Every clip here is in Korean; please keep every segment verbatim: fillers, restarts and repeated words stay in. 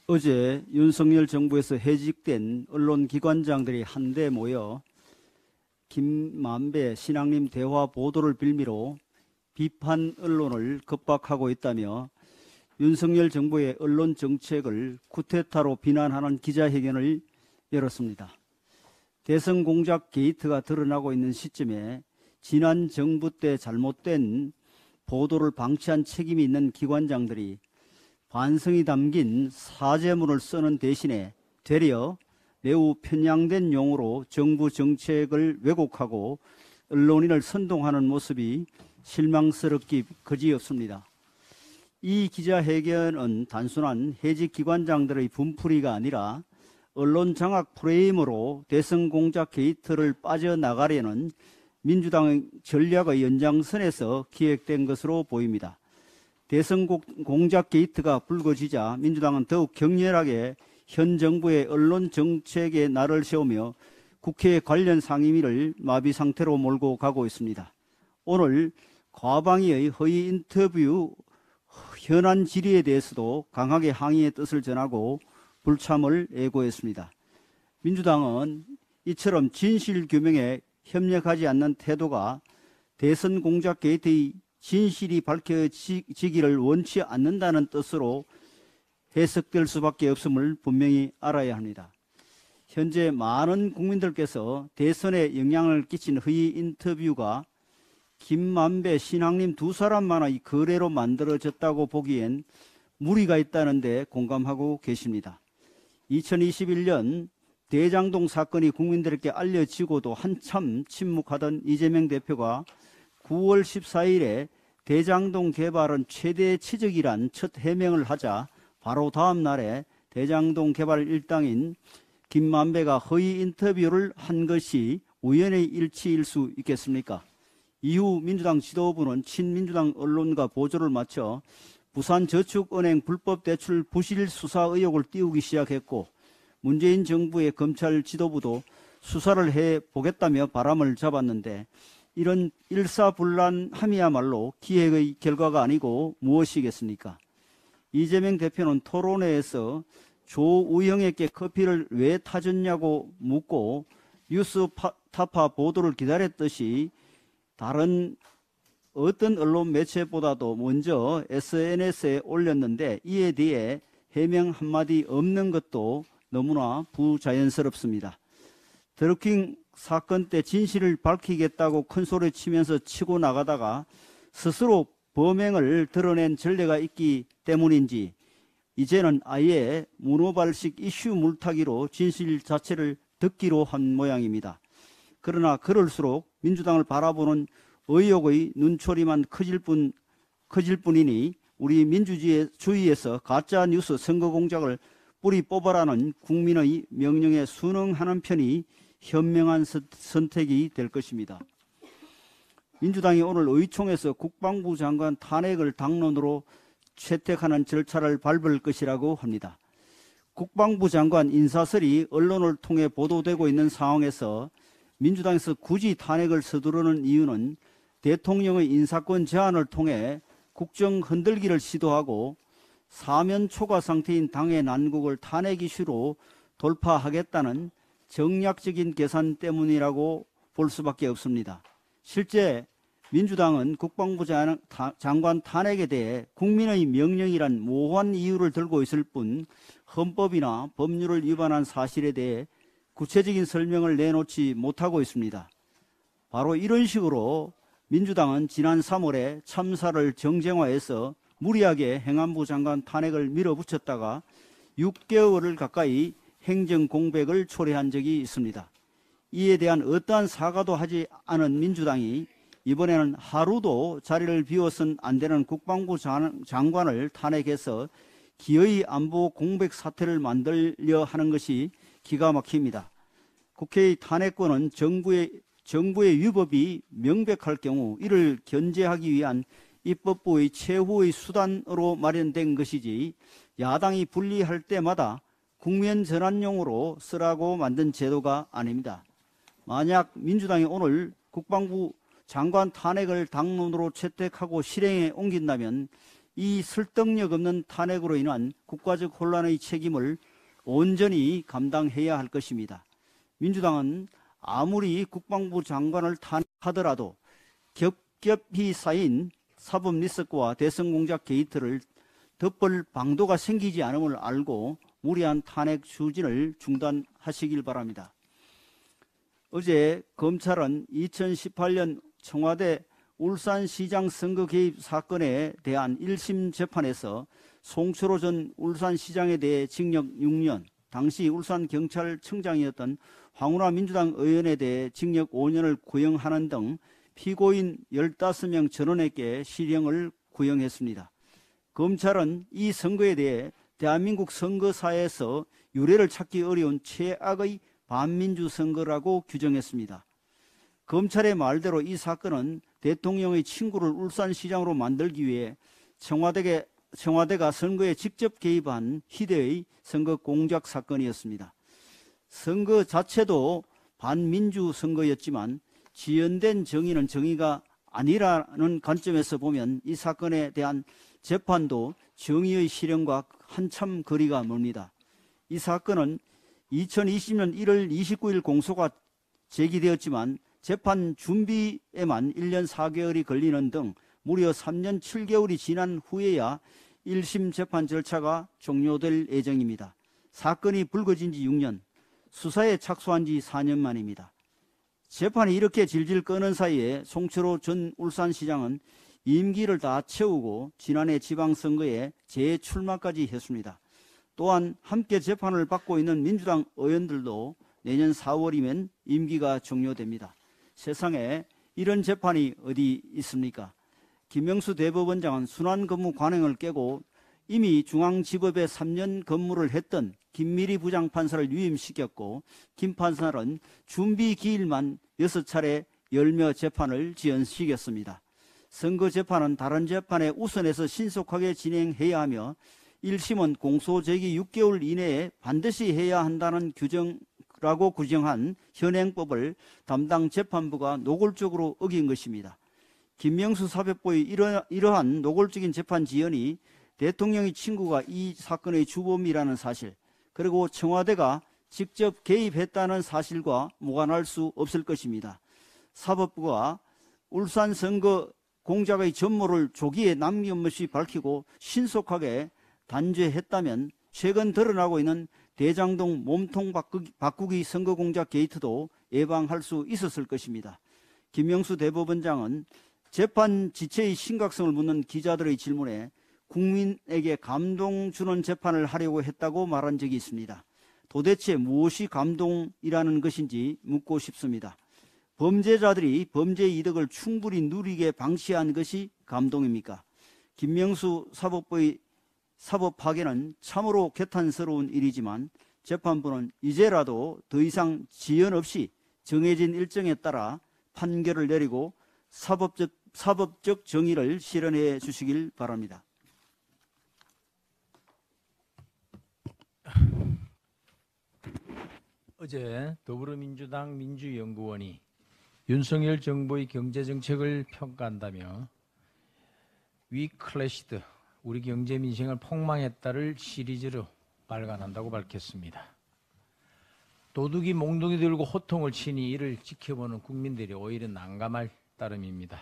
어제 윤석열 정부에서 해직된 언론기관장들이 한데 모여 김만배 신앙림 대화 보도를 빌미로 비판 언론을 겁박하고 있다며 윤석열 정부의 언론 정책을 쿠데타로 비난하는 기자회견을 열었습니다. 대선 공작 게이트가 드러나고 있는 시점에 지난 정부 때 잘못된 보도를 방치한 책임이 있는 기관장들이 반성이 담긴 사죄문을 쓰는 대신에 되려 매우 편향된 용어로 정부 정책을 왜곡하고 언론인을 선동하는 모습이 실망스럽기 그지없습니다. 이 기자회견은 단순한 해직 기관장들의 분풀이가 아니라 언론 장악 프레임으로 대선 공작 게이트를 빠져나가려는 민주당의 전략의 연장선에서 기획된 것으로 보입니다. 대선 공작 게이트가 불거지자 민주당은 더욱 격렬하게 현 정부의 언론 정책에 날을 세우며 국회 관련 상임위를 마비 상태로 몰고 가고 있습니다. 오늘 과방위의 허위 인터뷰 현안 질의에 대해서도 강하게 항의의 뜻을 전하고 불참을 예고했습니다. 민주당은 이처럼 진실규명에 협력하지 않는 태도가 대선 공작 게이트의 진실이 밝혀지기를 원치 않는다는 뜻으로 해석될 수밖에 없음을 분명히 알아야 합니다. 현재 많은 국민들께서 대선에 영향을 끼친 허위 인터뷰가 김만배, 신앙림 두 사람만의 거래로 만들어졌다고 보기엔 무리가 있다는 데 공감하고 계십니다. 이천이십일 년 대장동 사건이 국민들에게 알려지고도 한참 침묵하던 이재명 대표가 구월 십사일에 대장동 개발은 최대 치적이란 첫 해명을 하자 바로 다음 날에 대장동 개발 일당인 김만배가 허위 인터뷰를 한 것이 우연의 일치일 수 있겠습니까? 이후 민주당 지도부는 친민주당 언론과 보조를 맞춰 부산저축은행 불법 대출 부실 수사 의혹을 띄우기 시작했고 문재인 정부의 검찰 지도부도 수사를 해보겠다며 바람을 잡았는데 이런 일사불란함이야말로 기획의 결과가 아니고 무엇이겠습니까? 이재명 대표는 토론회에서 조우영에게 커피를 왜 타줬냐고 묻고 뉴스타파 보도를 기다렸듯이 다른 어떤 언론 매체보다도 먼저 에스엔에스에 올렸는데 이에 대해 해명 한마디 없는 것도 너무나 부자연스럽습니다. 드루킹 사건 때 진실을 밝히겠다고 큰소리 치면서 치고 나가다가 스스로 범행을 드러낸 전례가 있기 때문인지 이제는 아예 문호발식 이슈 물타기로 진실 자체를 듣기로 한 모양입니다. 그러나 그럴수록 민주당을 바라보는 의혹의 눈초리만 커질 뿐, 커질 뿐이니 우리 민주주의에서 가짜뉴스 선거 공작을 뿌리 뽑아라는 국민의 명령에 순응하는 편이 현명한 선택이 될 것입니다. 민주당이 오늘 의총에서 국방부 장관 탄핵을 당론으로 채택하는 절차를 밟을 것이라고 합니다. 국방부 장관 인사설이 언론을 통해 보도되고 있는 상황에서 민주당에서 굳이 탄핵을 서두르는 이유는 대통령의 인사권 제한을 통해 국정 흔들기를 시도하고 사면 초과 상태인 당의 난국을 탄핵 이슈로 돌파하겠다는 정략적인 계산 때문이라고 볼 수밖에 없습니다. 실제 민주당은 국방부 장관 탄핵에 대해 국민의 명령이란 모호한 이유를 들고 있을 뿐 헌법이나 법률을 위반한 사실에 대해 구체적인 설명을 내놓지 못하고 있습니다. 바로 이런 식으로 민주당은 지난 삼월에 참사를 정쟁화해서 무리하게 행안부 장관 탄핵을 밀어붙였다가 육 개월을 가까이 행정공백을 초래한 적이 있습니다. 이에 대한 어떠한 사과도 하지 않은 민주당이 이번에는 하루도 자리를 비워선 안 되는 국방부 장관을 탄핵해서 기어이 안보 공백 사태를 만들려 하는 것이 기가 막힙니다. 국회의 탄핵권은 정부의, 정부의 위법이 명백할 경우 이를 견제하기 위한 입법부의 최후의 수단으로 마련된 것이지 야당이 불리할 때마다 국면 전환용으로 쓰라고 만든 제도가 아닙니다. 만약 민주당이 오늘 국방부 장관 탄핵을 당론으로 채택하고 실행에 옮긴다면 이 설득력 없는 탄핵으로 인한 국가적 혼란의 책임을 온전히 감당해야 할 것입니다. 민주당은 아무리 국방부 장관을 탄핵하더라도 겹겹이 쌓인 사법 리스크와 대선 공작 게이트를 덮을 방도가 생기지 않음을 알고 무리한 탄핵 추진을 중단하시길 바랍니다. 어제 검찰은 이천십팔 년 청와대 울산시장 선거 개입 사건에 대한 일 심 재판에서 송철호 전 울산시장에 대해 징역 육 년, 당시 울산경찰청장이었던 황운하 민주당 의원에 대해 징역 오 년을 구형하는 등 피고인 열다섯 명 전원에게 실형을 구형했습니다. 검찰은 이 선거에 대해 대한민국 선거사에서 유례를 찾기 어려운 최악의 반민주 선거라고 규정했습니다. 검찰의 말대로 이 사건은 대통령의 친구를 울산시장으로 만들기 위해 청와대가, 청와대가 선거에 직접 개입한 희대의 선거 공작 사건이었습니다. 선거 자체도 반민주 선거였지만 지연된 정의는 정의가 아니라는 관점에서 보면 이 사건에 대한 재판도 정의의 실현과 한참 거리가 멉니다. 이 사건은 이천이십 년 일월 이십구일 공소가 제기되었지만 재판 준비에만 일 년 사 개월이 걸리는 등 무려 삼 년 칠 개월이 지난 후에야 일 심 재판 절차가 종료될 예정입니다. 사건이 불거진 지 육 년, 수사에 착수한 지 사 년 만입니다. 재판이 이렇게 질질 끄는 사이에 송철호 전 울산시장은 임기를 다 채우고 지난해 지방선거에 재출마까지 했습니다. 또한 함께 재판을 받고 있는 민주당 의원들도 내년 사월이면 임기가 종료됩니다. 세상에 이런 재판이 어디 있습니까? 김명수 대법원장은 순환근무 관행을 깨고 이미 중앙지법에 삼 년 근무를 했던 김미리 부장판사를 유임시켰고 김 판사는 준비 기일만 여섯 차례 열며 재판을 지연시켰습니다. 선거 재판은 다른 재판에 우선해서 신속하게 진행해야 하며 일 심은 공소 제기 육 개월 이내에 반드시 해야 한다는 규정라고 규정한 현행법을 담당 재판부가 노골적으로 어긴 것입니다. 김명수 사법부의 이러, 이러한 노골적인 재판 지연이 대통령의 친구가 이 사건의 주범이라는 사실, 그리고 청와대가 직접 개입했다는 사실과 무관할 수 없을 것입니다. 사법부가 울산 선거 공작의 전모를 조기에 남김없이 밝히고 신속하게 단죄했다면 최근 드러나고 있는 대장동 몸통 바꾸기, 바꾸기 선거 공작 게이트도 예방할 수 있었을 것입니다. 김명수 대법원장은 재판 지체의 심각성을 묻는 기자들의 질문에 국민에게 감동 주는 재판을 하려고 했다고 말한 적이 있습니다. 도대체 무엇이 감동이라는 것인지 묻고 싶습니다. 범죄자들이 범죄의 이득을 충분히 누리게 방치한 것이 감동입니까? 김명수 사법부의 사법 파괴는 참으로 개탄스러운 일이지만 재판부는 이제라도 더 이상 지연 없이 정해진 일정에 따라 판결을 내리고 사법적, 사법적 정의를 실현해 주시길 바랍니다. 어제 더불어민주당 민주연구원이 윤석열 정부의 경제정책을 평가한다며 We Crashed, 우리 경제 민생을 폭망했다를 시리즈로 발간한다고 밝혔습니다. 도둑이 몽둥이 들고 호통을 치니 이를 지켜보는 국민들이 오히려 난감할 따름입니다.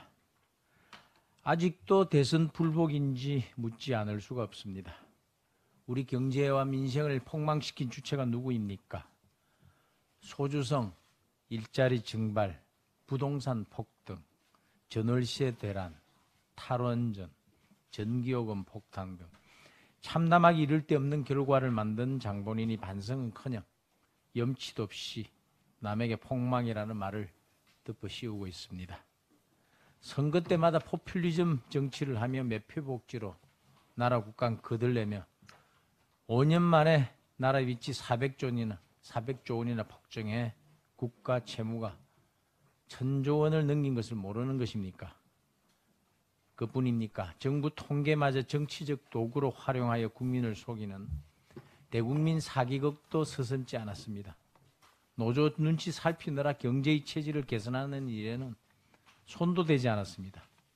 아직도 대선 불복인지 묻지 않을 수가 없습니다. 우리 경제와 민생을 폭망시킨 주체가 누구입니까? 소주성, 일자리 증발, 부동산 폭등, 전월세 대란, 탈원전, 전기요금 폭탄 등 참담하기 이를 데 없는 결과를 만든 장본인이 반성은커녕 염치도 없이 남에게 폭망이라는 말을 덮어씌우고 있습니다. 선거 때마다 포퓰리즘 정치를 하며 매표복지로 나라 국간 거들내며 오 년 만에 나라 위치 사백조 원이나 사백조 원이나 폭증해 국가 채무가 천조 원을 넘긴 것을 모르는 것입니까? 그뿐입니까? 정부 통계마저 정치적 도구로 활용하여 국민을 속이는 대국민 사기극도 서슴지 않았습니다. 노조 눈치 살피느라 경제의 체질을 개선하는 일에는 손도 대지 않았습니다.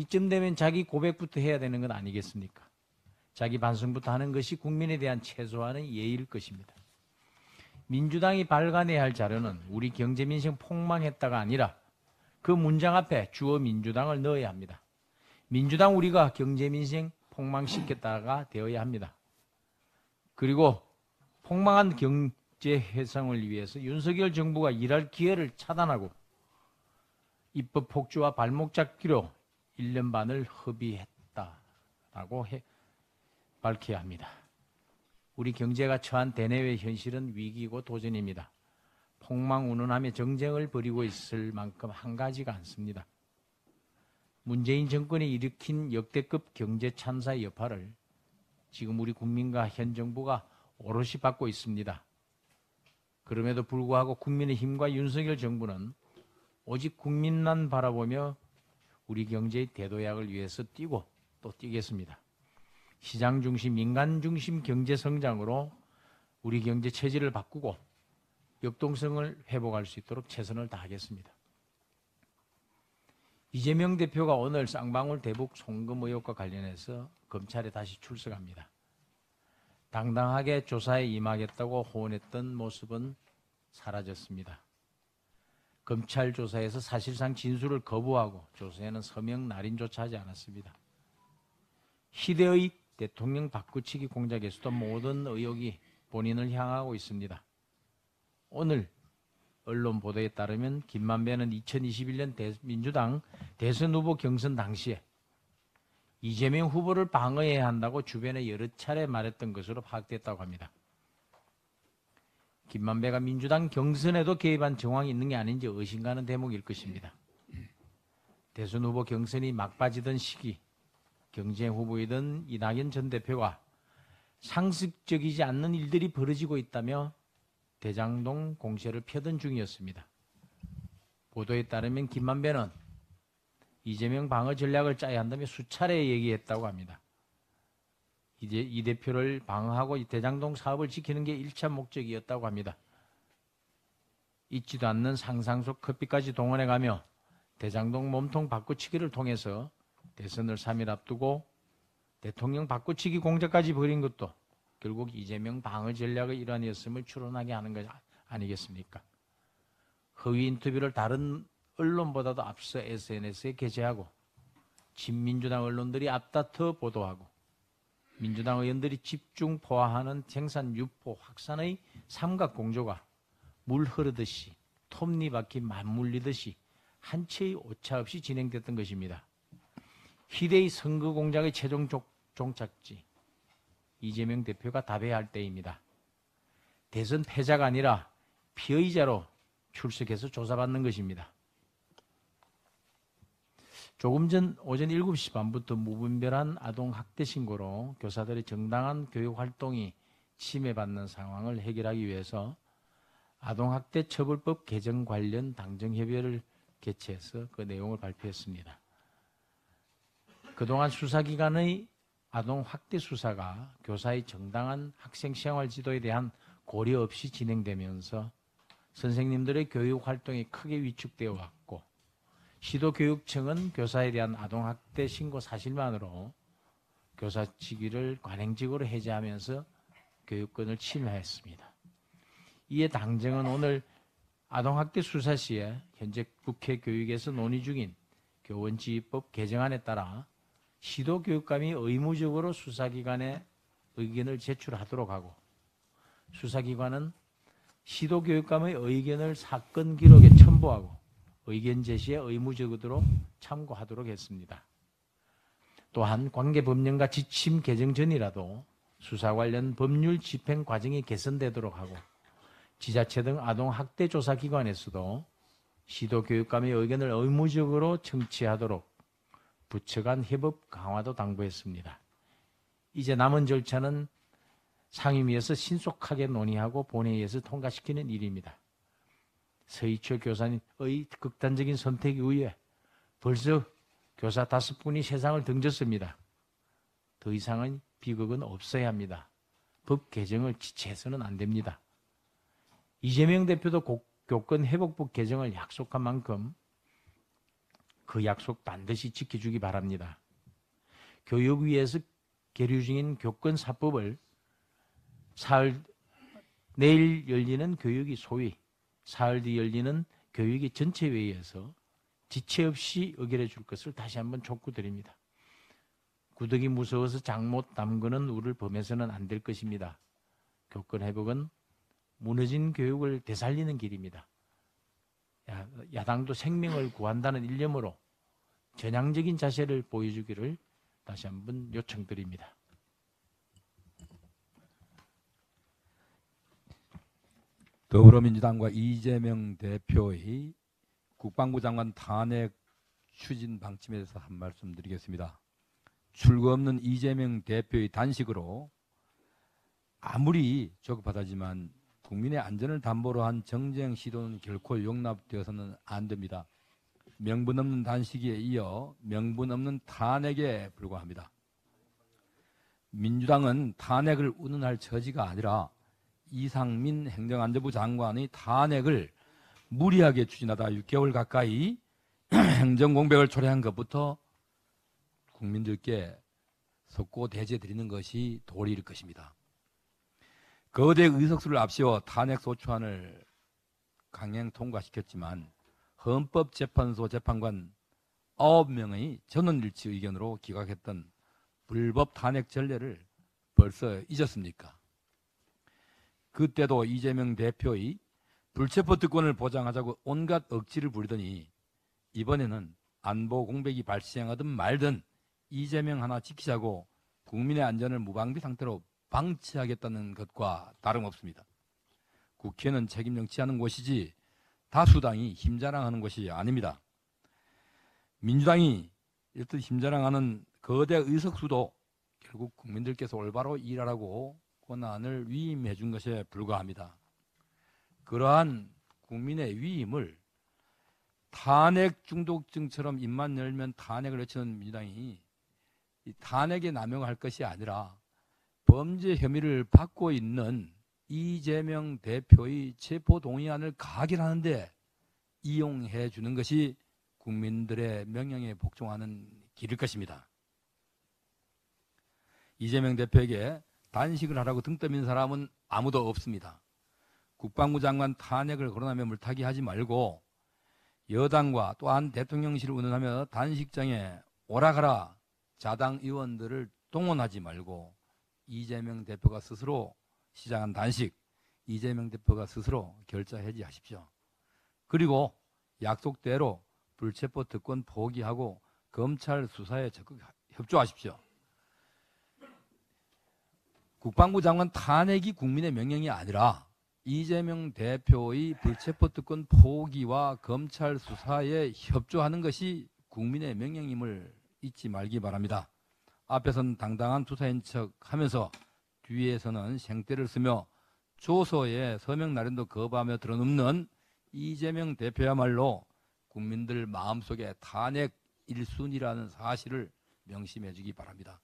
이쯤 되면 자기 고백부터 해야 되는 건 아니겠습니까? 자기 반성부터 하는 것이 국민에 대한 최소한의 예의일 것입니다. 민주당이 발간해야 할 자료는 우리 경제민생 폭망했다가 아니라 그 문장 앞에 주어 민주당을 넣어야 합니다. 민주당 우리가 경제민생 폭망시켰다가 되어야 합니다. 그리고 폭망한 경제 회상을 위해서 윤석열 정부가 일할 기회를 차단하고 입법 폭주와 발목 잡기로 일 년 반을 허비했다라고 해, 밝혀야 합니다. 우리 경제가 처한 대내외 현실은 위기고 도전입니다. 폭망운운하며 정쟁을 벌이고 있을 만큼 한가지가 않습니다. 문재인 정권이 일으킨 역대급 경제 참사의 여파를 지금 우리 국민과 현 정부가 오롯이 받고 있습니다. 그럼에도 불구하고 국민의힘과 윤석열 정부는 오직 국민만 바라보며 우리 경제의 대도약을 위해서 뛰고 또 뛰겠습니다. 시장 중심, 민간 중심 경제 성장으로 우리 경제 체질을 바꾸고 역동성을 회복할 수 있도록 최선을 다하겠습니다. 이재명 대표가 오늘 쌍방울 대북 송금 의혹과 관련해서 검찰에 다시 출석합니다. 당당하게 조사에 임하겠다고 호언했던 모습은 사라졌습니다. 검찰 조사에서 사실상 진술을 거부하고 조사에는 서명 날인조차 하지 않았습니다. 희대의 대통령 바꾸치기 공작에서도 모든 의혹이 본인을 향하고 있습니다. 오늘 언론 보도에 따르면 김만배는 이천이십일 년 대, 민주당 대선 후보 경선 당시에 이재명 후보를 방어해야 한다고 주변에 여러 차례 말했던 것으로 파악됐다고 합니다. 김만배가 민주당 경선에도 개입한 정황이 있는 게 아닌지 의심가는 대목일 것입니다. 대선 후보 경선이 막빠지던 시기 경쟁 후보이던 이낙연 전 대표가 상식적이지 않는 일들이 벌어지고 있다며 대장동 공세를 펴던 중이었습니다. 보도에 따르면 김만배는 이재명 방어 전략을 짜야 한다며 수차례 얘기했다고 합니다. 이제 이 대표를 방어하고 이 대장동 사업을 지키는 게 일 차 목적이었다고 합니다. 잊지도 않는 상상 속 커피까지 동원해가며 대장동 몸통 바꾸치기를 통해서 대선을 삼 일 앞두고 대통령 바꾸치기 공작까지 벌인 것도 결국 이재명 방어 전략의 일환이었음을 추론하게 하는 것 아니겠습니까? 허위 인터뷰를 다른 언론보다도 앞서 에스엔에스에 게재하고 친민주당 언론들이 앞다퉈 보도하고 민주당 의원들이 집중 포화하는 생산 유포 확산의 삼각공조가 물 흐르듯이 톱니바퀴 맞물리듯이 한 채의 오차 없이 진행됐던 것입니다. 희대의 선거 공작의 최종 종착지 이재명 대표가 답해야 할 때입니다. 대선 패자가 아니라 피의자로 출석해서 조사받는 것입니다. 조금 전 오전 일곱 시 반부터 무분별한 아동학대 신고로 교사들의 정당한 교육활동이 침해받는 상황을 해결하기 위해서 아동학대 처벌법 개정 관련 당정협의회를 개최해서 그 내용을 발표했습니다. 그동안 수사기관의 아동학대 수사가 교사의 정당한 학생생활 지도에 대한 고려 없이 진행되면서 선생님들의 교육활동이 크게 위축되어 왔고 시도교육청은 교사에 대한 아동학대 신고 사실만으로 교사 직위를 관행직으로 해제하면서 교육권을 침해했습니다. 이에 당정은 오늘 아동학대 수사 시에 현재 국회 교육에서 논의 중인 교원지휘법 개정안에 따라 시도교육감이 의무적으로 수사기관에 의견을 제출하도록 하고 수사기관은 시도교육감의 의견을 사건 기록에 첨부하고 의견 제시에 의무적으로 참고하도록 했습니다. 또한 관계법령과 지침 개정 전이라도 수사 관련 법률 집행 과정이 개선되도록 하고 지자체 등 아동학대 조사기관에서도 시도교육감의 의견을 의무적으로 청취하도록 부처 간 협업 강화도 당부했습니다. 이제 남은 절차는 상임위에서 신속하게 논의하고 본회의에서 통과시키는 일입니다. 서희초 교사님의 극단적인 선택 이후에 벌써 교사 다섯 분이 세상을 등졌습니다. 더 이상은 비극은 없어야 합니다. 법 개정을 지체해서는 안 됩니다. 이재명 대표도 교권 회복법 개정을 약속한 만큼 그 약속 반드시 지켜주기 바랍니다. 교육위에서 계류 중인 교권사법을 사흘 내일 열리는 교육위 소위 사흘 뒤 열리는 교육위 전체회의에서 지체 없이 의결해 줄 것을 다시 한번 촉구드립니다. 구더기 무서워서 장못 담그는 우를 범해서는 안 될 것입니다. 교권 회복은 무너진 교육을 되살리는 길입니다. 야, 야당도 생명을 구한다는 일념으로 전향적인 자세를 보여주기를 다시 한번 요청드립니다. 더불어민주당과 이재명 대표의 국방부 장관 탄핵 추진 방침에 대해서 한 말씀 드리겠습니다. 출구 없는 이재명 대표의 단식으로 아무리 조급하다지만 국민의 안전을 담보로 한 정쟁 시도는 결코 용납되어서는 안 됩니다. 명분 없는 단식에 이어 명분 없는 탄핵에 불과합니다. 민주당은 탄핵을 운운할 처지가 아니라 이상민 행정안전부 장관의 탄핵을 무리하게 추진하다 육 개월 가까이 행정공백을 초래한 것부터 국민들께 속고 대지해 드리는 것이 도리일 것입니다. 거대 의석수를 앞세워 탄핵소추안을 강행 통과시켰지만 헌법재판소 재판관 아홉 명의 전원일치 의견으로 기각했던 불법 탄핵 전례를 벌써 잊었습니까? 그때도 이재명 대표의 불체포 특권을 보장하자고 온갖 억지를 부리더니 이번에는 안보 공백이 발생하든 말든 이재명 하나 지키자고 국민의 안전을 무방비 상태로 방치하겠다는 것과 다름없습니다. 국회는 책임 정치하는 곳이지 다수당이 힘자랑하는 곳이 아닙니다. 민주당이 이렇듯 힘자랑하는 거대 의석수도 결국 국민들께서 올바로 일하라고 권한을 위임해 준 것에 불과합니다. 그러한 국민의 위임을 탄핵 중독증처럼 입만 열면 탄핵을 외치는 민주당이 이 탄핵에 남용할 것이 아니라 범죄 혐의를 받고 있는 이재명 대표의 체포동의안을 가결하는데 이용해 주는 것이 국민들의 명령에 복종하는 길일 것입니다. 이재명 대표에게 단식을 하라고 등 떠민 사람은 아무도 없습니다. 국방부 장관 탄핵을 거론하며 물타기 하지 말고 여당과 또한 대통령실을 운운하며 단식장에 오라가라 자당 의원들을 동원하지 말고 이재명 대표가 스스로 시작한 단식, 이재명 대표가 스스로 결자 해지하십시오. 그리고 약속대로 불체포 특권 포기하고 검찰 수사에 적극 협조하십시오. 국방부 장관 탄핵이 국민의 명령이 아니라 이재명 대표의 불체포 특권 포기와 검찰 수사에 협조하는 것이 국민의 명령임을 잊지 말기 바랍니다. 앞에서는 당당한 투사인 척하면서 뒤에서는 생떼를 쓰며 조서에 서명 날인도 거부하며 들어눕는 이재명 대표야말로 국민들 마음속에 탄핵 일순이라는 사실을 명심해 주기 바랍니다.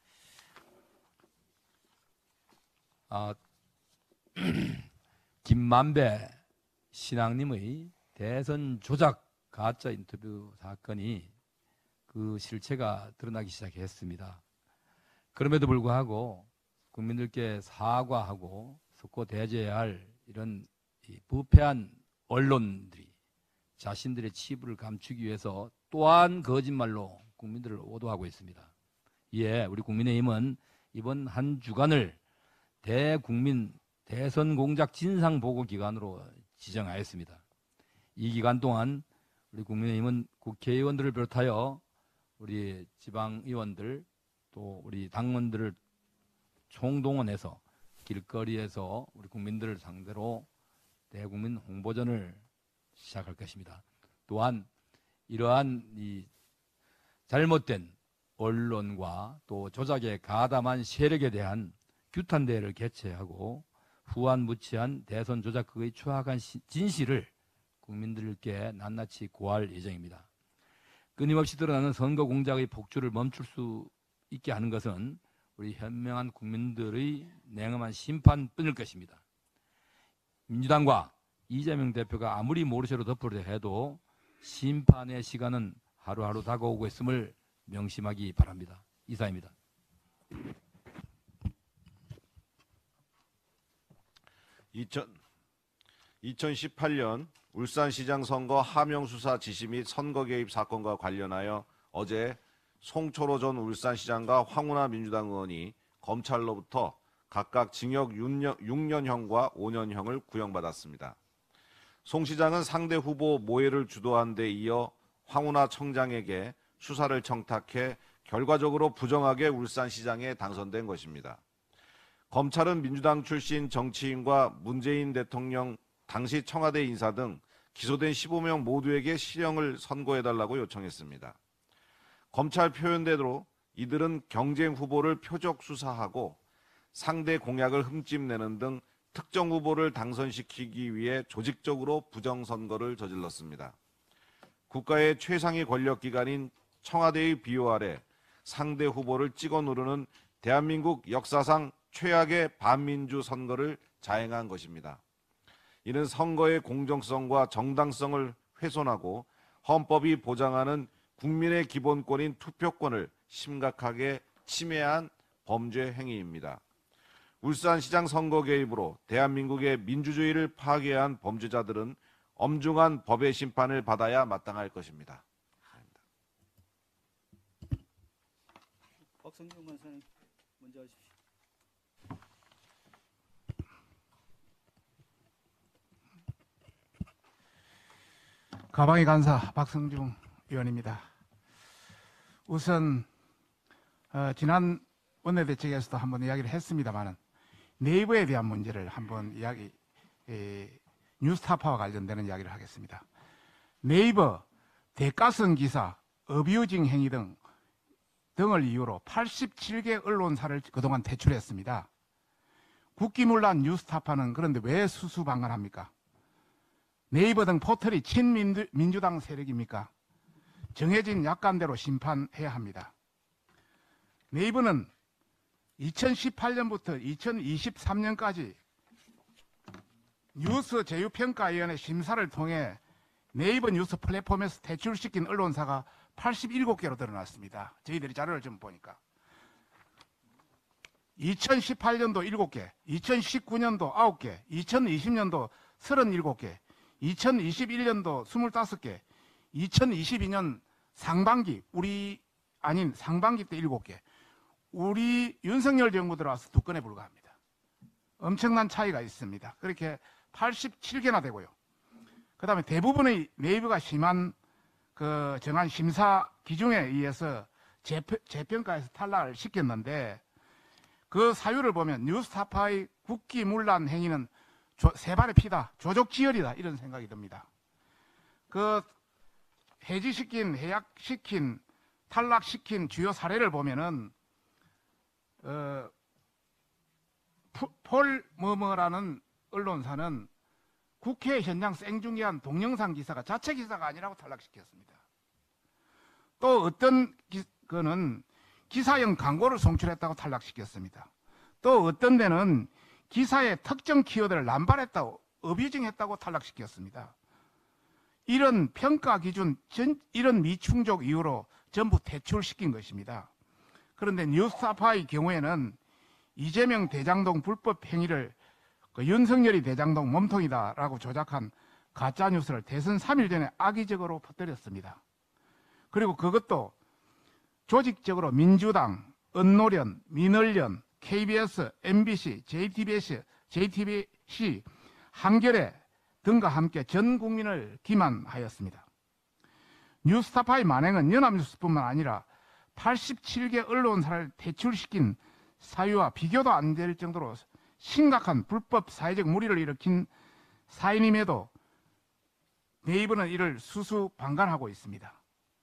아, 김만배 신앙님의 대선 조작 가짜 인터뷰 사건이 그 실체가 드러나기 시작했습니다. 그럼에도 불구하고 국민들께 사과하고 속고 대죄해야 할 이런 부패한 언론들이 자신들의 치부를 감추기 위해서 또한 거짓말로 국민들을 오도하고 있습니다. 이에 우리 국민의힘은 이번 한 주간을 대국민 대선 공작 진상 보고 기간으로 지정하였습니다. 이 기간 동안 우리 국민의힘은 국회의원들을 비롯하여 우리 지방의원들 또 우리 당원들을 총동원해서 길거리에서 우리 국민들을 상대로 대국민 홍보전을 시작할 것입니다. 또한 이러한 이 잘못된 언론과 또 조작에 가담한 세력에 대한 규탄 대회를 개최하고 후한무치한 대선 조작극의 추악한 진실을 국민들께 낱낱이 고할 예정입니다. 끊임없이 드러나는 선거 공작의 폭주를 멈출 수 있게 하는 것은 우리 현명한 국민들의 냉엄한 심판뿐일 것입니다. 민주당과 이재명 대표가 아무리 모르쇠로 덮으려 해도 심판의 시간은 하루하루 다가오고 있음을 명심하기 바랍니다. 이상입니다. 이천십팔 년 울산시장 선거 하명수사 지시 및 선거 개입 사건과 관련하여 어제 송철호 전 울산시장과 황운하 민주당 의원이 검찰로부터 각각 징역 육 년형과 오 년형을 구형받았습니다. 송 시장은 상대 후보 모해를 주도한 데 이어 황운하 청장에게 수사를 청탁해 결과적으로 부정하게 울산시장에 당선된 것입니다. 검찰은 민주당 출신 정치인과 문재인 대통령 당시 청와대 인사 등 기소된 십오 명 모두에게 실형을 선고해달라고 요청했습니다. 검찰 표현대로 이들은 경쟁 후보를 표적 수사하고 상대 공약을 흠집내는 등 특정 후보를 당선시키기 위해 조직적으로 부정선거를 저질렀습니다. 국가의 최상위 권력기관인 청와대의 비호 아래 상대 후보를 찍어 누르는 대한민국 역사상 최악의 반민주 선거를 자행한 것입니다. 이는 선거의 공정성과 정당성을 훼손하고 헌법이 보장하는 국민의 기본권인 투표권을 심각하게 침해한 범죄 행위입니다. 울산시장 선거 개입으로 대한민국의 민주주의를 파괴한 범죄자들은 엄중한 법의 심판을 받아야 마땅할 것입니다. 박성준 간사님 먼저 하십시오. 가방위 간사 박성중 의원입니다. 우선 어, 지난 원내대책에서도 한번 이야기를 했습니다만은 네이버에 대한 문제를 한번 이야기 에, 뉴스타파와 관련되는 이야기를 하겠습니다. 네이버 대가성 기사, 어뷰징 행위 등 등을 이유로 팔십칠 개 언론사를 그동안 퇴출했습니다. 국기문란 뉴스타파는 그런데 왜 수수방관합니까? 네이버 등 포털이 친민주당 세력입니까? 정해진 약관대로 심판해야 합니다. 네이버는 이천십팔 년부터 이천이십삼 년까지 뉴스 제휴평가위원회 심사를 통해 네이버 뉴스 플랫폼에서 퇴출시킨 언론사가 팔십칠 개로 드러났습니다. 저희들이 자료를 좀 보니까 이천십팔 년도 일곱 개, 이천십구 년도 아홉 개, 이천이십 년도 서른일곱 개, 이천이십일 년도 스물다섯 개, 이천이십이 년 상반기 우리 아닌 상반기 때 일곱 개, 우리 윤석열 정부 들어와서 두 건에 불과합니다. 엄청난 차이가 있습니다. 그렇게 팔십칠 개나 되고요. 그 다음에 대부분의 네이버가 심한 그 정한 심사 기준에 의해서 재평, 재평가에서 탈락을 시켰는데 그 사유를 보면 뉴스타파의 국기문란 행위는 조, 세 발의 피다, 조족지혈이다 이런 생각이 듭니다. 그 해지시킨, 해약시킨, 탈락시킨 주요 사례를 보면은 어, 폴 뭐뭐라는 언론사는 국회 현장 생중계한 동영상 기사가 자체 기사가 아니라고 탈락시켰습니다. 또 어떤 기, 그는 기사형 광고를 송출했다고 탈락시켰습니다. 또 어떤 데는 기사의 특정 키워드를 남발했다고 어뷰징했다고 탈락시켰습니다. 이런 평가 기준, 전, 이런 미충족 이유로 전부 퇴출시킨 것입니다. 그런데 뉴스타파의 경우에는 이재명 대장동 불법 행위를 그 윤석열이 대장동 몸통이다라고 조작한 가짜뉴스를 대선 삼 일 전에 악의적으로 퍼뜨렸습니다. 그리고 그것도 조직적으로 민주당, 언노련, 민언련, 케이비에스, 엠비씨, 제이티비씨, 제이티비씨, 한겨레 등과 함께 전 국민을 기만하였습니다. 뉴스타파의 만행은 연합뉴스뿐만 아니라 팔십칠 개 언론사를 퇴출시킨 사유와 비교도 안 될 정도로 심각한 불법 사회적 무리를 일으킨 사인임에도 네이버는 이를 수수방관하고 있습니다.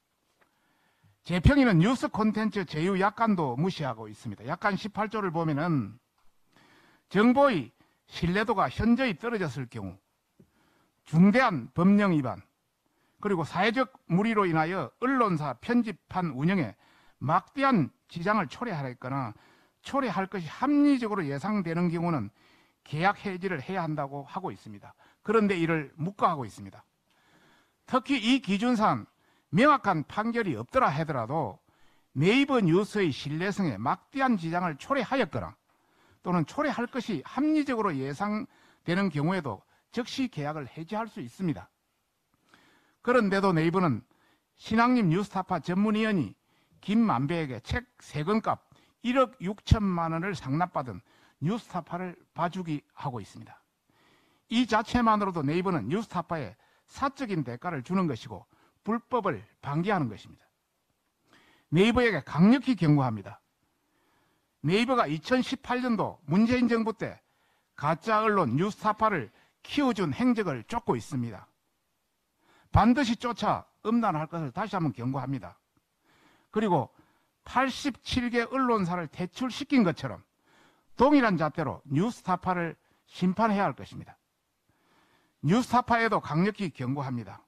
재평이는 뉴스 콘텐츠 제휴 약관도 무시하고 있습니다. 약관 십팔 조를 보면은 정보의 신뢰도가 현저히 떨어졌을 경우 중대한 법령 위반 그리고 사회적 무리로 인하여 언론사 편집판 운영에 막대한 지장을 초래하였거나 초래할 것이 합리적으로 예상되는 경우는 계약 해지를 해야 한다고 하고 있습니다. 그런데 이를 묵과하고 있습니다. 특히 이 기준상 명확한 판결이 없더라 하더라도 네이버 뉴스의 신뢰성에 막대한 지장을 초래하였거나 또는 초래할 것이 합리적으로 예상되는 경우에도 즉시 계약을 해지할 수 있습니다. 그런데도 네이버는 신앙림 뉴스타파 전문위원이 김만배에게 책 세 권값 일억 육천만 원을 상납받은 뉴스타파를 봐주기 하고 있습니다. 이 자체만으로도 네이버는 뉴스타파에 사적인 대가를 주는 것이고 불법을 방기하는 것입니다. 네이버에게 강력히 경고합니다. 네이버가 이천십팔 년도 문재인 정부 때 가짜 언론 뉴스타파를 키워준 행적을 쫓고 있습니다. 반드시 쫓아 엄단할 것을 다시 한번 경고합니다. 그리고 팔십칠 개 언론사를 퇴출시킨 것처럼 동일한 잣대로 뉴스타파를 심판해야 할 것입니다. 뉴스타파에도 강력히 경고합니다.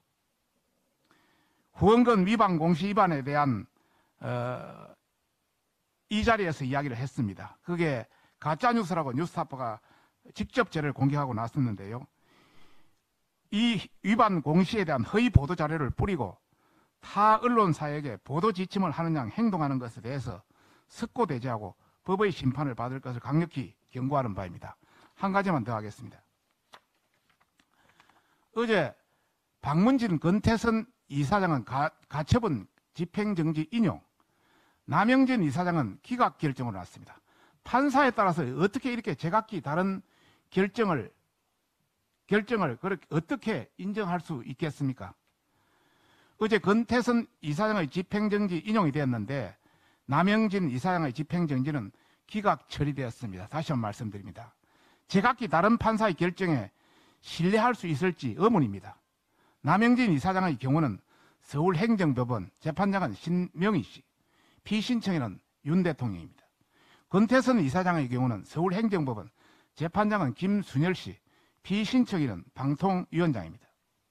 후원금 위반 공시 위반에 대한 어, 이 자리에서 이야기를 했습니다. 그게 가짜뉴스라고 뉴스타파가 직접 저를 공격하고 나섰는데요. 이 위반 공시에 대한 허위 보도 자료를 뿌리고 타 언론사에게 보도 지침을 하는 양 행동하는 것에 대해서 석고대죄하고 법의 심판을 받을 것을 강력히 경고하는 바입니다. 한 가지만 더 하겠습니다. 어제 박문진 건태선 이사장은 가, 가처분 집행정지 인용, 남영진 이사장은 기각 결정을 났습니다. 판사에 따라서 어떻게 이렇게 제각기 다른 결정을 결정을 그렇게 어떻게 인정할 수 있겠습니까? 어제 건태선 이사장의 집행정지 인용이 되었는데 남영진 이사장의 집행정지는 기각 처리되었습니다. 다시 한번 말씀드립니다. 제각기 다른 판사의 결정에 신뢰할 수 있을지 의문입니다. 남영진 이사장의 경우는 서울행정법원 재판장은 신명희 씨, 피신청인은 윤 대통령입니다. 건태선 이사장의 경우는 서울행정법원 재판장은 김순열 씨, 피신청인은 방통위원장입니다.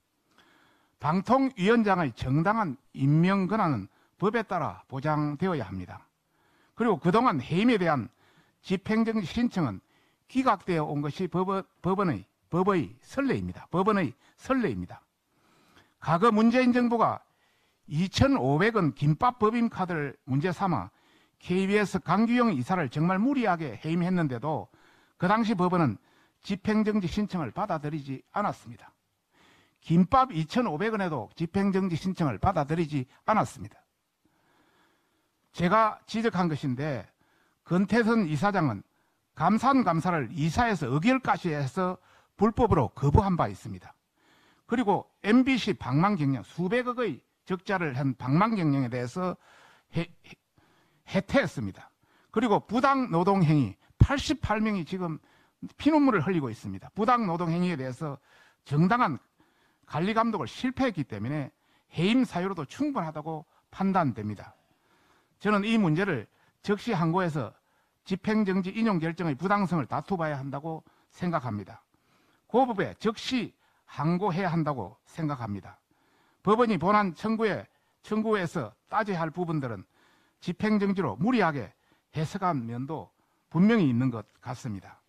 방통위원장의 정당한 임명 권한은 법에 따라 보장되어야 합니다. 그리고 그동안 해임에 대한 집행정지 신청은 기각되어 온 것이 법원, 법원의, 법의 선례입니다. 법원의 선례입니다. 과거 문재인 정부가 이천오백 원 김밥 법인카드를 문제 삼아 케이비에스 강규영 이사를 정말 무리하게 해임했는데도 그 당시 법원은 집행정지 신청을 받아들이지 않았습니다. 김밥 이천오백 원에도 집행정지 신청을 받아들이지 않았습니다. 제가 지적한 것인데 건태선 이사장은 감산감사를 이사에서 의결까지해서 불법으로 거부한 바 있습니다. 그리고 엠비씨 방망경영 수백억의 적자를 한 방망경영에 대해서 해, 해, 해태했습니다. 그리고 부당노동행위 팔십팔 명이 지금 피눈물을 흘리고 있습니다. 부당노동행위에 대해서 정당한 관리감독을 실패했기 때문에 해임 사유로도 충분하다고 판단됩니다. 저는 이 문제를 적시 항고해서 집행정지 인용 결정의 부당성을 다투봐야 한다고 생각합니다. 고법에 적시 항고해야 한다고 생각합니다. 법원이 본안 청구에, 청구에서 따져야 할 부분들은 집행정지로 무리하게 해석한 면도 분명히 있는 것 같습니다.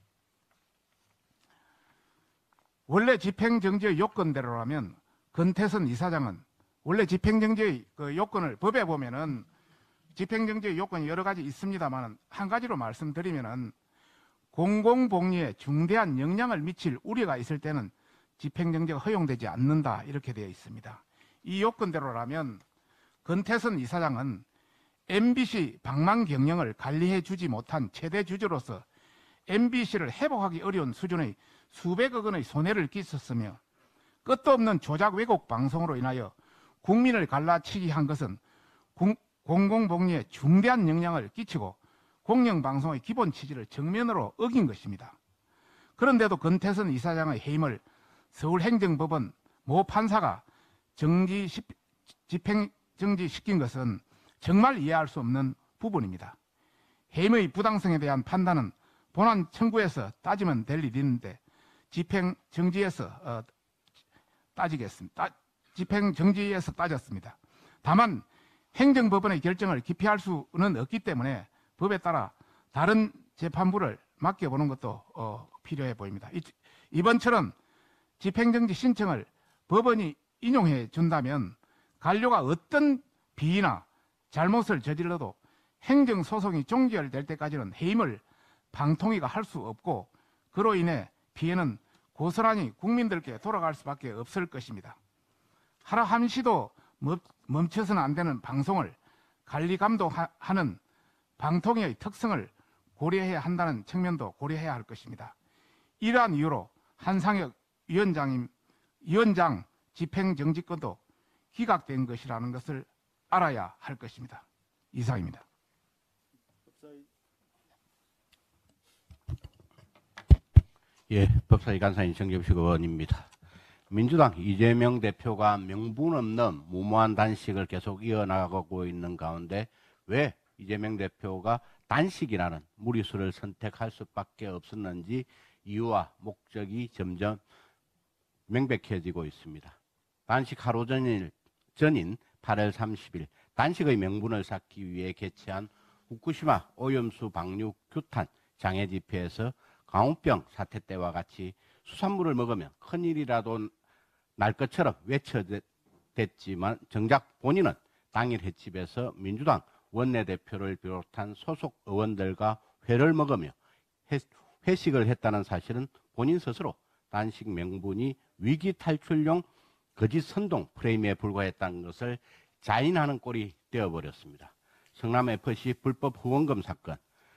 원래 집행정지의 요건대로라면 건태선 이사장은 원래 집행정지의 그 요건을 법에 보면은 집행정지의 요건이 여러 가지 있습니다만 한 가지로 말씀드리면은 공공복리에 중대한 영향을 미칠 우려가 있을 때는 집행정지가 허용되지 않는다 이렇게 되어 있습니다. 이 요건대로라면 건태선 이사장은 엠비씨 방망 경영을 관리해 주지 못한 최대 주주로서 엠비씨를 회복하기 어려운 수준의 수백억 원의 손해를 끼쳤으며 끝도 없는 조작 왜곡 방송으로 인하여 국민을 갈라치기 한 것은 공, 공공복리에 중대한 영향을 끼치고 공영방송의 기본 취지를 정면으로 어긴 것입니다. 그런데도 건태선 이사장의 해임을 서울행정법원 모 판사가 정지, 집행정지시킨 것은 정말 이해할 수 없는 부분입니다. 해임의 부당성에 대한 판단은 본안 청구에서 따지면 될 일인데 집행정지에서 어, 따지겠습니다. 따, 집행정지에서 따졌습니다. 다만 행정법원의 결정을 기피할 수는 없기 때문에 법에 따라 다른 재판부를 맡겨보는 것도 어, 필요해 보입니다. 이, 이번처럼 집행정지 신청을 법원이 인용해 준다면 관료가 어떤 비위나 잘못을 저질러도 행정소송이 종결될 때까지는 해임을 방통위가 할 수 없고 그로 인해 피해는 고스란히 국민들께 돌아갈 수밖에 없을 것입니다. 하루 한시도 멈춰서는 안 되는 방송을 관리 감독하는 방통위의 특성을 고려해야 한다는 측면도 고려해야 할 것입니다. 이러한 이유로 한상혁 위원장님, 위원장 집행정지권도 기각된 것이라는 것을 알아야 할 것입니다. 이상입니다. 예, 법사위 간사인 정ገብ식 의원입니다. 민주당 이재명 대표가 명분 없는 무모한 단식을 계속 이어나가고 있는 가운데 왜 이재명 대표가 단식이라는 무리수를 선택할 수밖에 없었는지 이유와 목적이 점점 명백해지고 있습니다. 단식 하루 전일, 전인 팔월 삼십일 단식의 명분을 쌓기 위해 개최한 후쿠시마 오염수 방류 규탄 장애 집회에서 광우병 사태 때와 같이 수산물을 먹으면 큰일이라도 날 것처럼 외쳐댔지만 정작 본인은 당일 횟집에서 민주당 원내대표를 비롯한 소속 의원들과 회를 먹으며 회식을 했다는 사실은 본인 스스로 단식 명분이 위기 탈출용 거짓 선동 프레임에 불과했다는 것을 자인하는 꼴이 되어버렸습니다. 성남에프씨 불법 후원금 사건,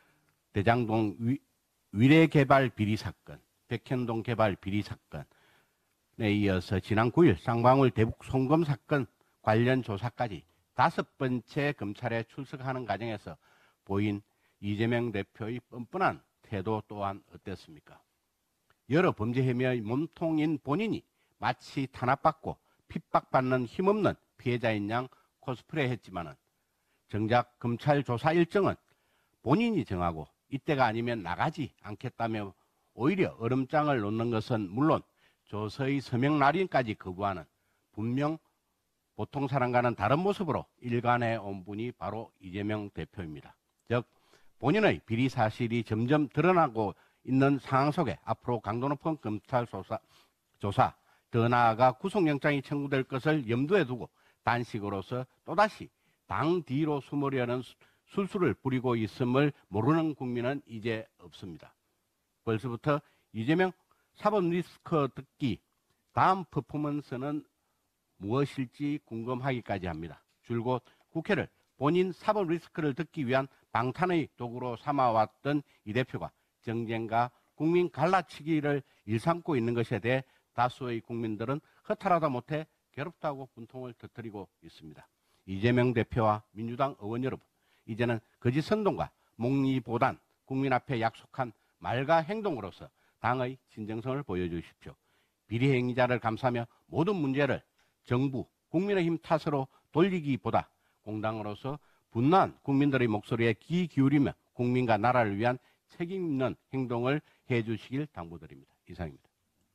대장동 위, 위례개발 비리 사건, 백현동 개발 비리 사건에 이어서 지난 구일 쌍방울 대북 송금 사건 관련 조사까지 다섯 번째 검찰에 출석하는 과정에서 보인 이재명 대표의 뻔뻔한 태도 또한 어땠습니까? 여러 범죄 혐의의 몸통인 본인이 마치 탄압받고 핍박받는 힘없는 피해자인 양 코스프레 했지만은 정작 검찰 조사 일정은 본인이 정하고 이때가 아니면 나가지 않겠다며 오히려 얼음장을 놓는 것은 물론 조서의 서명 날인까지 거부하는 분명 보통 사람과는 다른 모습으로 일관해 온 분이 바로 이재명 대표입니다. 즉 본인의 비리 사실이 점점 드러나고 있는 상황 속에 앞으로 강도 높은 검찰 조사, 조사 더 나아가 구속영장이 청구될 것을 염두에 두고 단식으로서 또다시 당 뒤로 숨으려는 술수를 부리고 있음을 모르는 국민은 이제 없습니다. 벌써부터 이재명 사법 리스크 듣기 다음 퍼포먼스는 무엇일지 궁금하기까지 합니다. 줄곧 국회를 본인 사법 리스크를 듣기 위한 방탄의 도구로 삼아왔던 이 대표가 정쟁과 국민 갈라치기를 일삼고 있는 것에 대해 다수의 국민들은 허탈하다 못해 괴롭다고 분통을 터뜨리고 있습니다. 이재명 대표와 민주당 의원 여러분, 이제는 거짓 선동과 목리보단 국민 앞에 약속한 말과 행동으로서 당의 진정성을 보여주십시오. 비리 행위자를 감싸며 모든 문제를 정부, 국민의힘 탓으로 돌리기보다 공당으로서 분노한 국민들의 목소리에 귀 기울이며 국민과 나라를 위한 책임 있는 행동을 해주시길 당부드립니다. 이상입니다.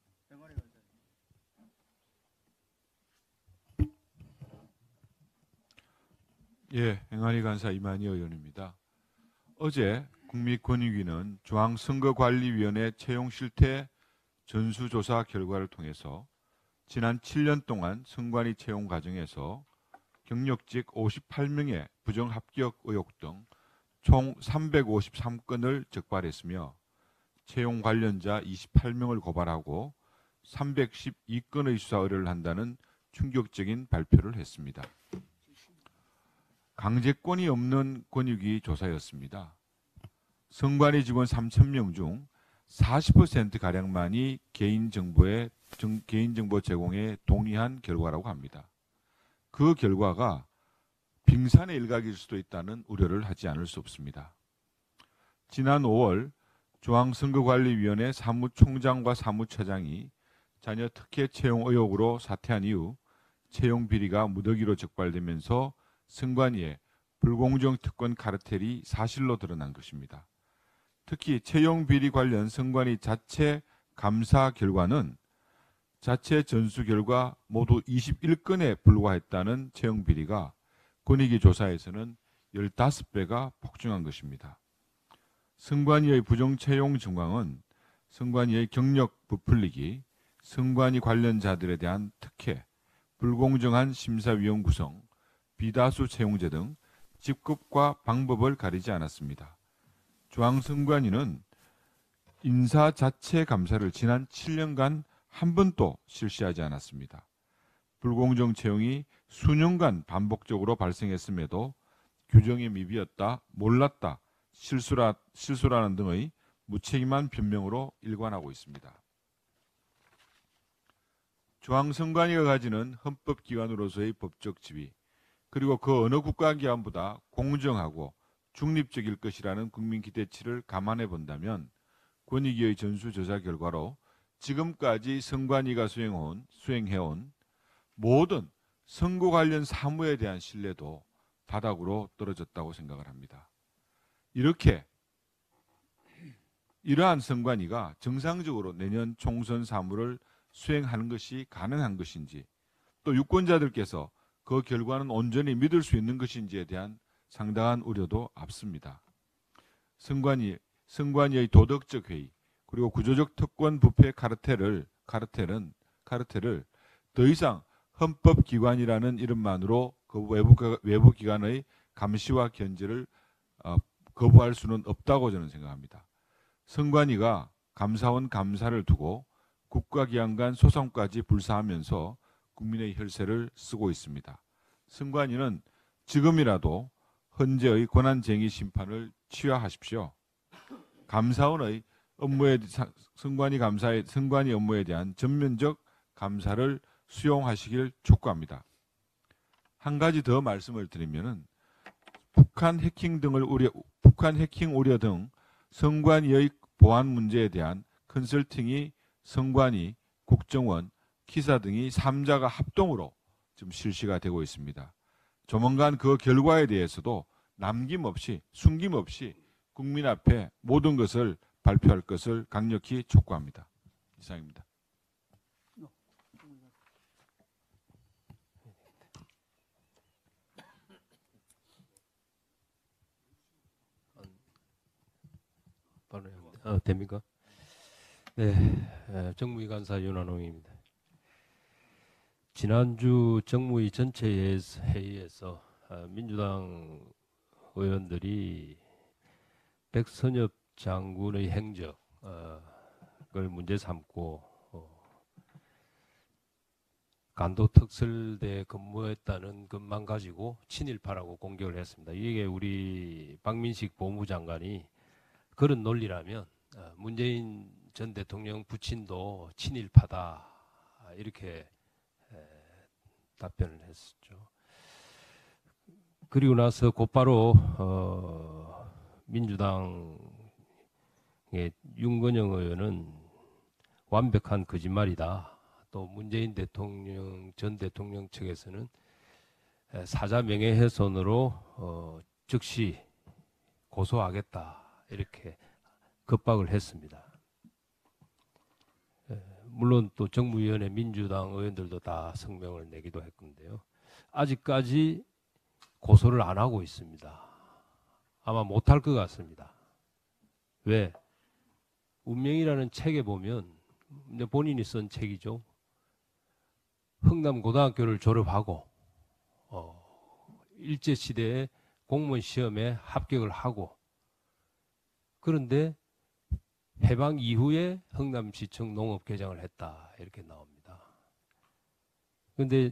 예, 행안위 간사 이만희 의원입니다. 어제 국민권익위는 중앙선거관리위원회 채용 실태 전수조사 결과를 통해서 지난 칠 년 동안 선관위 채용 과정에서 경력직 오십팔 명의 부정합격 의혹 등 총 삼백오십삼 건을 적발했으며 채용 관련자 이십팔 명을 고발하고 삼백십이 건의 수사 의뢰를 한다는 충격적인 발표를 했습니다. 강제권이 없는 권익위 조사였습니다. 선관위 직원 삼천 명 중 사십 퍼센트가량만이 개인정보에, 개인정보 제공에 동의한 결과라고 합니다. 그 결과가 빙산의 일각일 수도 있다는 우려를 하지 않을 수 없습니다. 지난 오월 중앙선거관리위원회 사무총장과 사무처장이 자녀 특혜 채용 의혹으로 사퇴한 이후 채용 비리가 무더기로 적발되면서 선관위의 불공정 특권 카르텔이 사실로 드러난 것입니다. 특히 채용 비리 관련 선관위 자체 감사 결과는 자체 전수 결과 모두 이십일 건에 불과했다는 채용 비리가 권익위 조사에서는 십오 배가 폭증한 것입니다. 선관위의 부정채용 정황은 선관위의 경력 부풀리기, 선관위 관련자들에 대한 특혜, 불공정한 심사위원 구성, 비다수 채용제 등 직급과 방법을 가리지 않았습니다. 중앙선관위는 인사 자체 감사를 지난 칠 년간 한 번도 실시하지 않았습니다. 불공정 채용이 수년간 반복적으로 발생했음에도 규정이 미비했다, 몰랐다, 실수라, 실수라는 등의 무책임한 변명으로 일관하고 있습니다. 중앙선관위가 가지는 헌법기관으로서의 법적 지위, 그리고 그 어느 국가기관보다 공정하고 중립적일 것이라는 국민 기대치를 감안해 본다면 권익위의 전수조사 결과로 지금까지 선관위가 수행해온, 수행해온 모든 선거 관련 사무에 대한 신뢰도 바닥으로 떨어졌다고 생각을 합니다. 이렇게 이러한 선관위가 정상적으로 내년 총선 사무를 수행하는 것이 가능한 것인지, 또 유권자들께서 그 결과는 온전히 믿을 수 있는 것인지에 대한 상당한 우려도 앞섭니다. 선관위, 선관위의 도덕적 회의, 그리고 구조적 특권 부패 카르텔을, 카르텔은, 카르텔을 더 이상 헌법기관이라는 이름만으로 그 외부, 외부 기관의 감시와 견제를 어, 거부할 수는 없다고 저는 생각합니다. 선관위가 감사원 감사를 두고 국가기관 간 소송까지 불사하면서 국민의 혈세를 쓰고 있습니다. 선관위는 지금이라도 헌재의 권한쟁의 심판을 취하하십시오. 감사원의 업무에 선관위 감사의 선관위 업무에 대한 전면적 감사를 수용하시길 촉구합니다. 한 가지 더 말씀을 드리면은 북한 해킹 등을 우려 북한 해킹 우려 등 선관위의 보안 문제에 대한 컨설팅이 선관위, 국정원, 기사 등이 삼자가 합동으로 지금 실시가 되고 있습니다. 조만간 그 결과에 대해서도 남김없이 숨김없이 국민 앞에 모든 것을 발표할 것을 강력히 촉구합니다. 이상입니다. 어, 됩니까? 네, 에, 정무위 간사 윤한홍입니다. 지난주 정무위 전체 회의에서 어, 민주당 의원들이 백선엽 장군의 행적을 문제 삼고 어, 간도 특설대 근무했다는 것만 가지고 친일파라고 공격을 했습니다. 이게 우리 박민식 법무장관이 그런 논리라면 어, 문재인 전 대통령 부친도 친일파다 이렇게 에, 답변을 했었죠. 그리고 나서 곧바로 어, 민주당의 윤건영 의원은 완벽한 거짓말이다. 또 문재인 대통령 전 대통령 측에서는 사자 명예훼손으로 어, 즉시 고소하겠다 이렇게 겁박을 했습니다. 물론 또 정무위원회 민주당 의원들도 다 성명을 내기도 했건데요. 아직까지 고소를 안 하고 있습니다. 아마 못할 것 같습니다. 왜? 운명이라는 책에 보면 본인이 쓴 책이죠. 흥남고등학교를 졸업하고 어, 일제시대에 공무원 시험에 합격을 하고 그런데 해방 이후에 흥남시청 농업개장을 했다 이렇게 나옵니다. 그런데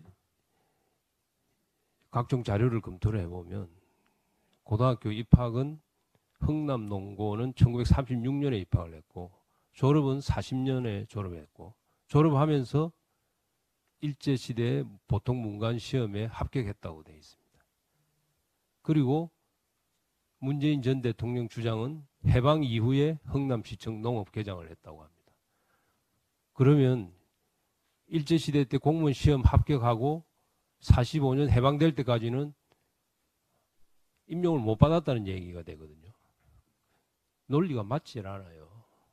각종 자료를 검토를 해보면 고등학교 입학은 흥남농고는 천구백삼십육 년에 입학을 했고 졸업은 사십 년에 졸업했고 졸업하면서 일제시대에 보통 문관 시험에 합격했다고 되어 있습니다. 그리고 문재인 전 대통령 주장은 해방 이후에 흥남시청 농업개장을 했다고 합니다. 그러면 일제시대 때 공무원 시험 합격하고 사십오 년 해방될 때까지는 임용을 못 받았다는 얘기가 되거든요. 논리가 맞지 않아요.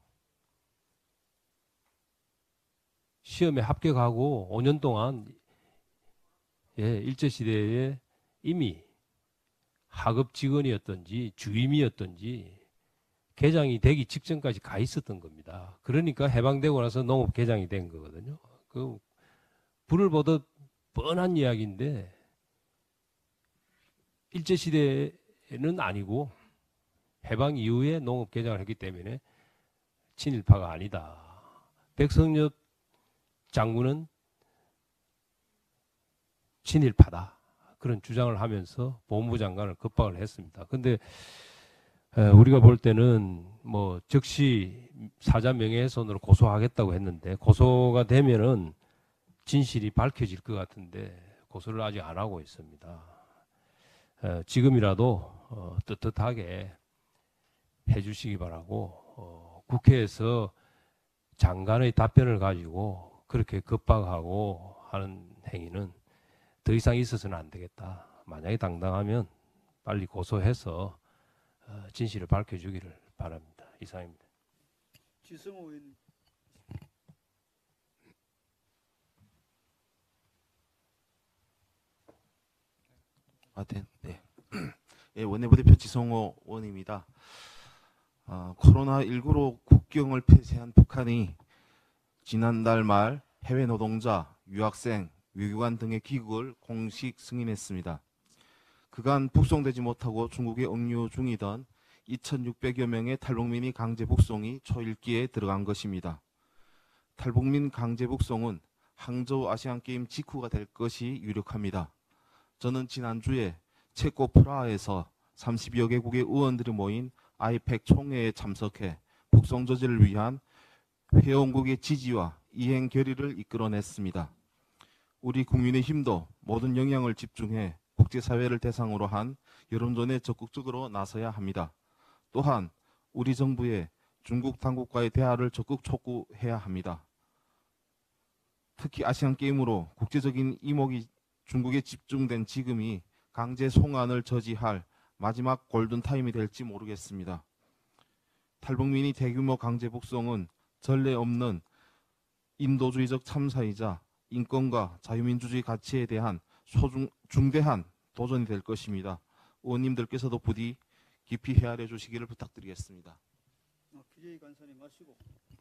시험에 합격하고 오 년 동안 예, 일제시대에 이미 하급 직원이었던지 주임이었던지 개장이 되기 직전까지 가 있었던 겁니다. 그러니까 해방되고 나서 농업 개장이 된 거거든요. 그 불을 보듯 뻔한 이야기인데 일제시대는 아니고 해방 이후에 농업 개장을 했기 때문에 친일파가 아니다. 백성엽 장군은 친일파다. 그런 주장을 하면서 보훈부 장관을 겁박을 했습니다. 근데 우리가 볼 때는 뭐 즉시 사자 명예훼손으로 고소하겠다고 했는데 고소가 되면은 진실이 밝혀질 것 같은데 고소를 아직 안 하고 있습니다. 지금이라도 어, 떳떳하게 해주시기 바라고 어, 국회에서 장관의 답변을 가지고 그렇게 겁박하고 하는 행위는 더 이상 있어서는 안 되겠다. 만약에 당당하면 빨리 고소해서 어, 진실을 밝혀주기를 바랍니다. 이상입니다. 지성호 의원. 아, 네. 네. 예, 원내부대표 지성호 의원입니다. 어, 코로나십구로 국경을 폐쇄한 북한이 지난달 말 해외 노동자, 유학생, 외교관 등의 귀국을 공식 승인했습니다. 그간 북송되지 못하고 중국에 억류 중이던 이천육백여 명의 탈북민이 강제 북송이 초읽기에 들어간 것입니다. 탈북민 강제 북송은 항저우 아시안게임 직후가 될 것이 유력합니다. 저는 지난주에 체코 프라하에서 삼십여 개국의 의원들이 모인 아이팩 총회에 참석해 북송 저지를 위한 회원국의 지지와 이행 결의를 이끌어냈습니다. 우리 국민의힘도 모든 영향을 집중해 국제사회를 대상으로 한 여론전에 적극적으로 나서야 합니다. 또한 우리 정부에 중국 당국과의 대화를 적극 촉구해야 합니다. 특히 아시안게임으로 국제적인 이목이 중국에 집중된 지금이 강제 송환을 저지할 마지막 골든타임이 될지 모르겠습니다. 탈북민이 대규모 강제 북송은 전례 없는 인도주의적 참사이자 인권과 자유민주주의 가치에 대한 소중, 중대한 도전이 될 것입니다. 의원님들께서도 부디 깊이 헤아려 주시기를 부탁드리겠습니다. 기재위 간사님 마시고.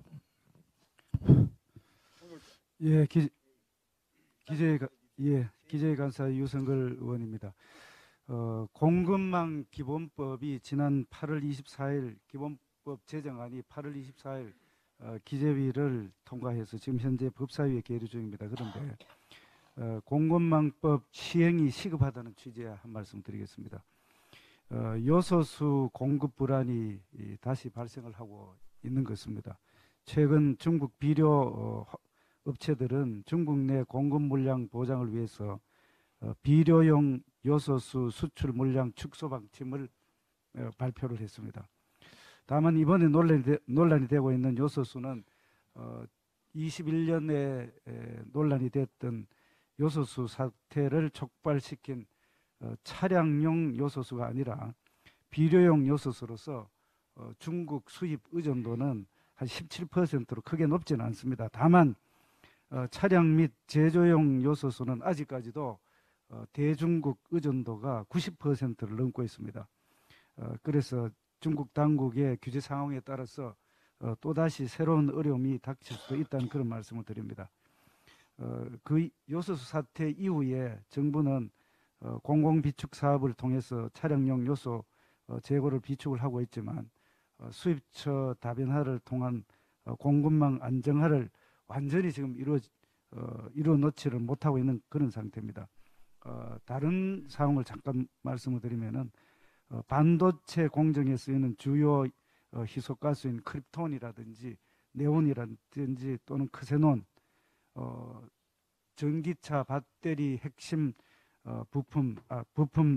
예, 기, 기재위 예, 기재위 간사 유성걸 의원입니다. 어, 공급망 기본법이 지난 팔월 이십사일 기본법 제정안이 팔월 이십사일 어, 기재위를 통과해서 지금 현재 법사위에 계류 중입니다. 그런데 어, 공급망법 시행이 시급하다는 취지의 한 말씀 드리겠습니다. 어, 요소수 공급 불안이 이, 다시 발생을 하고 있는 것입니다. 최근 중국 비료 어, 업체들은 중국 내 공급 물량 보장을 위해서 어, 비료용 요소수 수출 물량 축소 방침을 어, 발표를 했습니다. 다만 이번에 논란이, 되, 논란이 되고 있는 요소수는 어, 이십일 년에 에, 논란이 됐던 요소수 사태를 촉발시킨 어, 차량용 요소수가 아니라 비료용 요소수로서 어, 중국 수입 의존도는 한 십칠 퍼센트로 크게 높지는 않습니다. 다만 어, 차량 및 제조용 요소수는 아직까지도 어, 대중국 의존도가 구십 퍼센트를 넘고 있습니다. 어, 그래서 중국 당국의 규제 상황에 따라서 어, 또다시 새로운 어려움이 닥칠 수도 있다는 그런 말씀을 드립니다. 어, 그 요소수 사태 이후에 정부는 어, 공공비축 사업을 통해서 차량용 요소 어, 재고를 비축을 하고 있지만 어, 수입처 다변화를 통한 어, 공급망 안정화를 완전히 지금 이루어, 어, 이루어 놓지를 못하고 있는 그런 상태입니다. 어, 다른 상황을 잠깐 말씀을 드리면은 어, 반도체 공정에 쓰이는 주요 어, 희소가스인 크립톤이라든지 네온이라든지 또는 크세논, 어, 전기차 배터리 핵심 어, 부품, 아, 부품을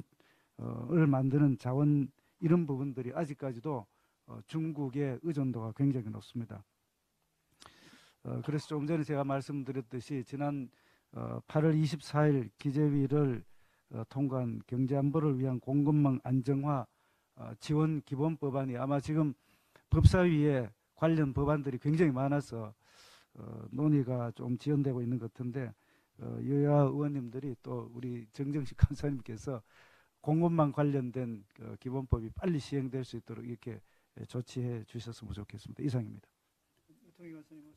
만드는 자원 이런 부분들이 아직까지도 어, 중국의 의존도가 굉장히 높습니다. 어, 그래서 조금 전에 제가 말씀드렸듯이 지난 어, 팔월 이십사일 기재위를 어, 통과한 경제안보를 위한 공급망 안정화 어, 지원 기본법안이 아마 지금 법사위에 관련 법안들이 굉장히 많아서 어, 논의가 좀 지연되고 있는 것 같은데 어, 여야 의원님들이 또 우리 정정식 간사님께서 공급망 관련된 그 기본법이 빨리 시행될 수 있도록 이렇게 조치해 주셨으면 좋겠습니다. 이상입니다. 이통희 간사님.